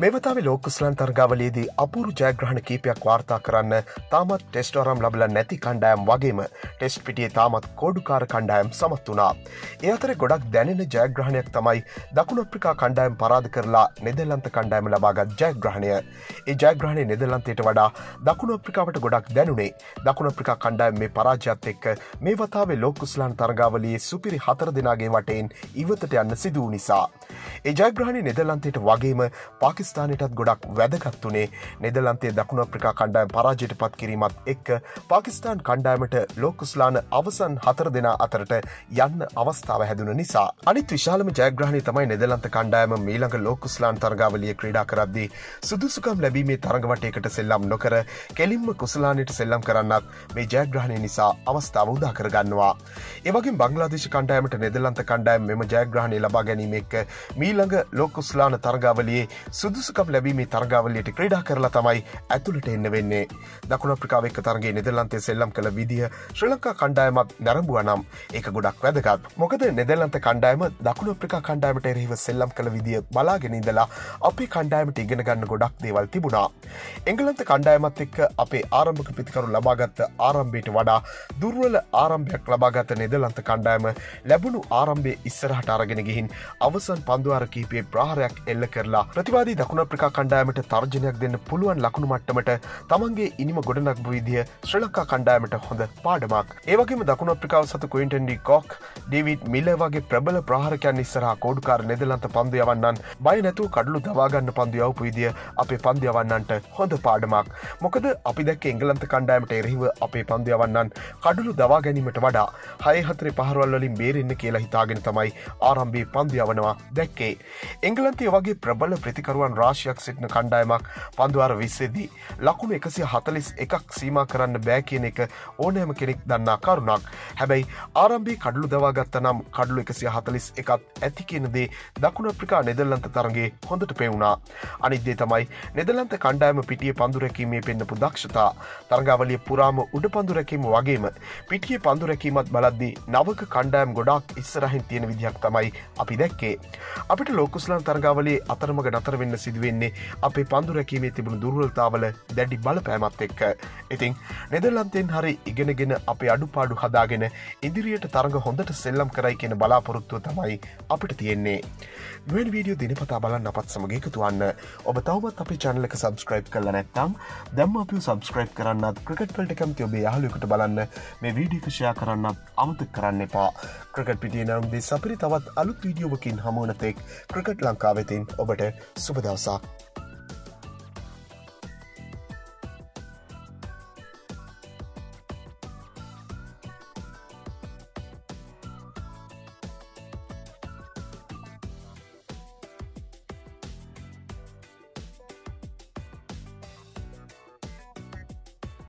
මෙවතාවේ ලෝක කුසලාන තරගාවලියේදී අපූරු ජයග්‍රහණ කීපයක් වාර්තා කරන්න තාමත් ටෙස්ට් වරම් ලැබලා නැති කණ්ඩායම් වගේම ටෙස්ට් පිටියේ තාමත් කෝඩුකාර කණ්ඩායම් සමත් වුණා. ඒ අතරේ ගොඩක් දැනෙන ජයග්‍රහණයක් තමයි දකුණු අප්‍රිකා කණ්ඩායම් පරාද කරලා නෙදර්ලන්ත කණ්ඩායම ලබාගත් ජයග්‍රහණය. ඒ ජයග්‍රහණය නෙදර්ලන්තයට වඩා දකුණු අප්‍රිකාවට ගොඩක් දැනුනේ. දකුණු අප්‍රිකා කණ්ඩායම මේ පරාජයත් එක්ක මේ වතාවේ ලෝක කුසලාන තරගාවලියේ සුපිරි 4 දෙනාගේ වටෙන් ඉවතට යන්න සිදු වූ නිසා. ඒ ජයග්‍රහණය නෙදර්ලන්තයට වගේම පාකිස්තානයටත් ගොඩක් වැදගත් වුණේ. නෙදර්ලන්තයේ දකුණු අප්‍රිකා කණ්ඩායම පරාජයට පත් කිරීමත් එක්ක පාකිස්තාන් කණ්ඩායමට ලෝක කුසලාන අවසන් 4 දෙනා අතරට යන්න අවස්ථාව හැදුන නිසා. අනිත් විශාලම ජයග්‍රහණය තමයි නෙදර්ලන්ත කණ්ඩායම මීළඟ ලෝක කුසලාන තරගාවලියේ ක්‍රීඩා කරද්දී සුදුසුකම් ලැබීමේ තරඟවටයකට සෙල්ලම් නොකර කෙලින්ම කුසලානයට සෙල්ලම් කරන්නත් මේ ජයග්‍රහණය නිසා අවස්ථාව උදා කරගන්නවා. ඒ වගේම බංග්ලාදේශ කණ්ඩායමට නෙදර්ලන්ත කණ්ඩායම මෙම ජයග්‍රහණය ලබා ගැනීම එක්ක මීළඟ ලෝක කුසලාන තරගාවලියේ සුදුසුකම් ලැබීමේ තරගාවලියට ක්‍රීඩා කරලා තමයි ඇතුළට එන්න වෙන්නේ. දකුණු අප්‍රිකාව එක්ක තරගයේ නෙදර්ලන්තයේ සෙල්ලම් කළ විදිය ශ්‍රී ලංකා කණ්ඩායමත් නැරඹුවා නම් ඒක ගොඩක් වැදගත්. මොකද නෙදර්ලන්ත කණ්ඩායම දකුණු අප්‍රිකා කණ්ඩායමට එරෙහිව සෙල්ලම් කළ විදිය බලාගෙන ඉඳලා අපේ කණ්ඩායමට ඉගෙන ගන්න ගොඩක් දේවල් තිබුණා. එංගලන්ත කණ්ඩායමත් එක්ක අපේ ආරම්භක ප්‍රතිකරු ලබාගත් ආරම්භයට වඩා දුර්වල ආරම්භයක් ලබාගත් නෙදර්ලන්ත කණ්ඩායම ලැබුණු ආරම්භයේ ඉස්සරහට අරගෙන ගිහින් අවසන් පන්දුවාර කීපයේ ප්‍රහාරයක් එල්ල කරලා ප්‍රතිවාදී දකුණු අප්‍රිකා කණ්ඩායමට තර්ජනයක් දෙන්න පුළුවන් ලකුණු මට්ටමට තමන්ගේ ඉනිම ගොඩනගපු විදිය ශ්‍රී ලංකා කණ්ඩායමට හොඳ පාඩමක්. ඒ වගේම දකුණු අප්‍රිකාව සතු Quinton de Kock, David Miller වගේ ප්‍රබල ප්‍රහාරකයන් ඉස්සරහා කෝඩුකාර නෙදර්ලන්ත පන්දු යවන්නන් බය නැතුව කඩලු දවා ගන්න පන්දු යවපු විදිය අපේ පන්දු යවන්නන්ට හොඳ පාඩමක්. මොකද අපි දැක්ක එංගලන්ත කණ්ඩායමට එරෙහිව අපේ පන්දු යවන්නන් කඩලු දවා ගැනීමට වඩා 6-4 පහරවල් වලින් බේරෙන්න කියලා හිතාගෙන තමයි ආරම්භයේ පන්දු යවනවා දැක්කේ. එංගලන්තයේ වගේ ප්‍රබල ප්‍රතිකරුවන් රාශියක් සිටින කණ්ඩායමක් පන්දුවාර 20 දී ලකුණු 141ක් සීමා කරන්න බෑ කියන එක ඕනෑම කෙනෙක් දන්නා කරුණක්. හැබැයි ආරම්භයේ කඩලු දවා ගත්තා නම් කඩලු 141ක් ඇති කියන දේ දකුණු අප්‍රිකා නෙදර්ලන්ත තරගයේ හොඳට පෙවුණා. අනිත් දේ තමයි නෙදර්ලන්ත කණ්ඩායම පිටියේ පන්දු රැකීමේ පෙන්නපු දක්ෂතා. තරගාවලිය පුරාම උඩ පන්දු රැකීම වගේම පිටියේ පන්දු රැකීමත් බලද්දී නවක කණ්ඩායම් ගොඩාක් ඉස්සරහින් තියෙන විදිහක් තමයි අපි දැක්කේ. අපිට ලෝක කුසලාන තරගාවලියේ අතරමඟ නතර වෙන්න සිදු වෙන්නේ අපේ පන්දු රැකීමේ තිබුණු දුර්වලතාවල දැඩි බලපෑමත් එක්ක. ඉතින් නෙදර්ලන්තයෙන් හරි ඉගෙනගෙන අපේ අඩුපාඩු හදාගෙන ඉදිරියට තරඟ හොඳට සෙල්ලම් කරයි කියන බලාපොරොත්තුව තමයි අපිට තියෙන්නේ. මෙවැනි වීඩියෝ දිනපතා බලන්න අපත් සමග එකතු වන්න. ඔබ තවමත් අපේ channel එක subscribe කරලා නැත්නම් දැන්ම අපිව subscribe කරන්නත්, ක්‍රිකට් වලට කැමති ඔබේ යාළුවෙකුට බලන්න මේ වීඩියෝ එක share කරන්නත් අමතක කරන්න එපා. ක්‍රිකට් පිටියේ නම් දෙස් අපිට තවත් අලුත් වීඩියෝවකින් හමු වන තෙක් ක්‍රිකට් ලංකාවෙතින් ඔබට සුබ දවසක්.